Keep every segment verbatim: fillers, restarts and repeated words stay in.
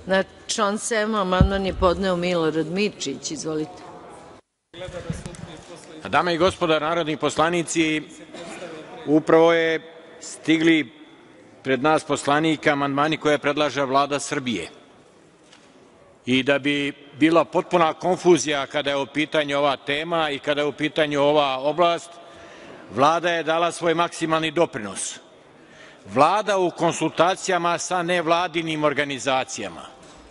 Na član sedam amandman je podneo Milorad Mirčić. Izvolite. Dame i gospodo narodni poslanici, upravo je stigli pred nas poslanike amandmani koje predlaže Vlada Srbije. I da bi bila potpuna konfuzija kada je u pitanju ova tema i kada je u pitanju ova oblast, Vlada je dala svoj maksimalni doprinos. Vlada u konsultacijama sa nevladinim organizacijama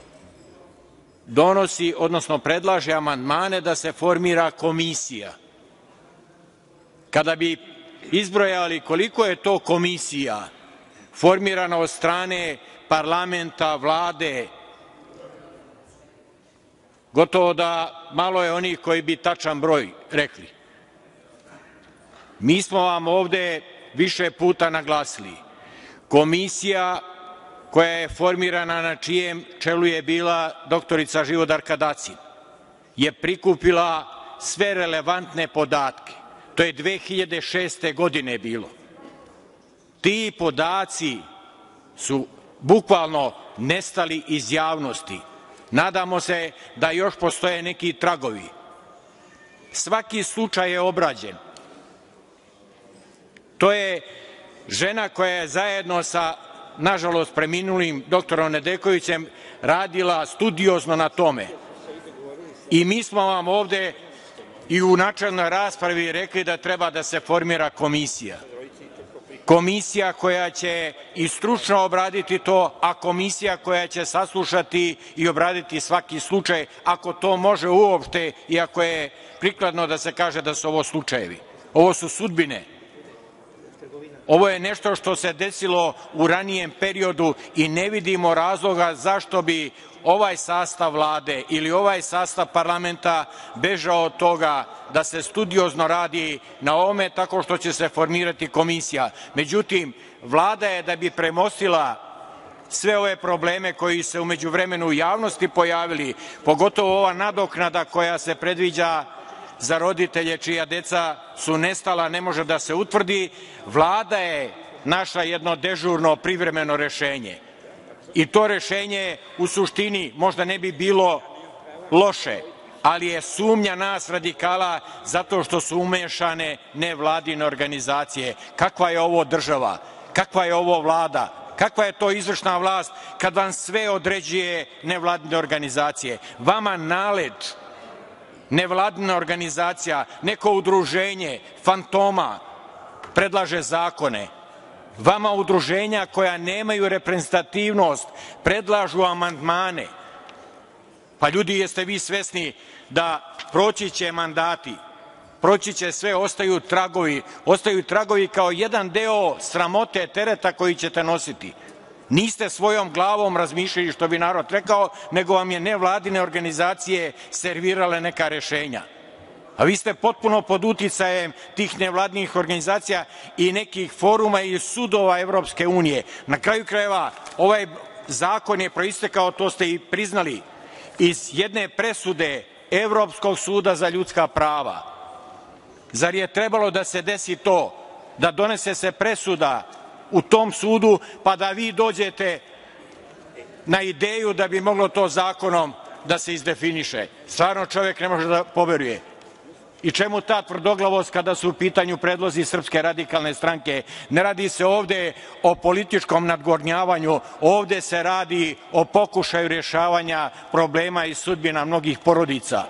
donosi, odnosno predlaže amandmane da se formira komisija. Kada bi izbrojali koliko je to komisija formirana od strane parlamenta, Vlade, gotovo da malo je onih koji bi tačan broj rekli. Mi smo vam ovde više puta naglasili, komisija koja je formirana, na čijem čelu je bila doktorica Živodarka Dacin, je prikupila sve relevantne podatke. To je dve hiljade šeste. godine bilo. Ti podaci su bukvalno nestali iz javnosti. Nadamo se da još postoje neki tragovi. Svaki slučaj je obrađen. To je žena koja je zajedno sa, nažalost, preminulim doktorom Nedeljkovićem radila studiozno na tome. I mi smo vam ovde i u načelnoj raspravi rekli da treba da se formira komisija. Komisija koja će i stručno obraditi to, a komisija koja će saslušati i obraditi svaki slučaj, ako to može uopšte i ako je prikladno da se kaže da su ovo slučajevi. Ovo su sudbine. Ovo je nešto što se desilo u ranijem periodu i ne vidimo razloga zašto bi ovaj sastav Vlade ili ovaj sastav parlamenta bežao od toga da se studiozno radi na ovome tako što će se formirati komisija. Međutim, Vlada je, da bi premostila sve ove probleme koji se u međuvremenu u javnosti pojavili, pogotovo ova nadoknada koja se predviđa za roditelje čija deca su nestala, ne može da se utvrdi, Vlada je našla jedno dežurno privremeno rešenje. I to rešenje u suštini možda ne bi bilo loše, ali je sumnja nas radikala zato što su umešane nevladine organizacije. Kakva je ovo država? Kakva je ovo Vlada? Kakva je to izvršna vlast kad vam sve određuje nevladine organizacije? Vama NALED, nevladina organizacija, neko udruženje fantoma predlaže zakone. Vama udruženja koja nemaju reprezentativnost predlažu amandmane. Pa ljudi, jeste vi svesni da proći će mandati, proći će sve, ostaju tragovi, ostaju tragovi kao jedan deo sramote, tereta koji ćete nositi. Niste svojom glavom razmišljali, što bi narod rekao, nego vam je nevladine organizacije servirale neka rešenja. A vi ste potpuno pod uticajem tih nevladinih organizacija i nekih foruma i sudova Evropske unije. Na kraju krajeva, ovaj zakon je proistekao, to ste i priznali, iz jedne presude Evropskog suda za ljudska prava. Zar je trebalo da se desi to, da donese se presuda u tom sudu, pa da vi dođete na ideju da bi moglo to zakonom da se izdefiniše? Stvarno čovek ne može da poveruje. I čemu ta tvrdoglavost kada su u pitanju predlozi Srpske radikalne stranke? Ne radi se ovde o političkom nadgornjavanju, ovde se radi o pokušaju rešavanja problema i sudbina mnogih porodica.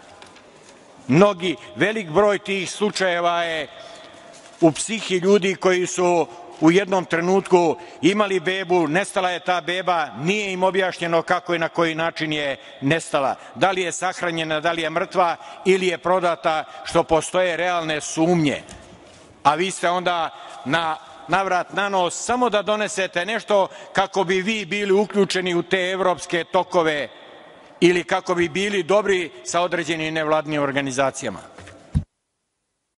Mnogi, velik broj tih slučajeva je u psihi ljudi koji su u jednom trenutku imali bebu, nestala je ta beba, nije im objašnjeno kako i na koji način je nestala. Da li je sahranjena, da li je mrtva ili je prodata, što postoje realne sumnje. A vi ste onda na navrat na nos samo da donesete nešto kako bi vi bili uključeni u te evropske tokove ili kako bi bili dobri sa određenim nevladinim organizacijama.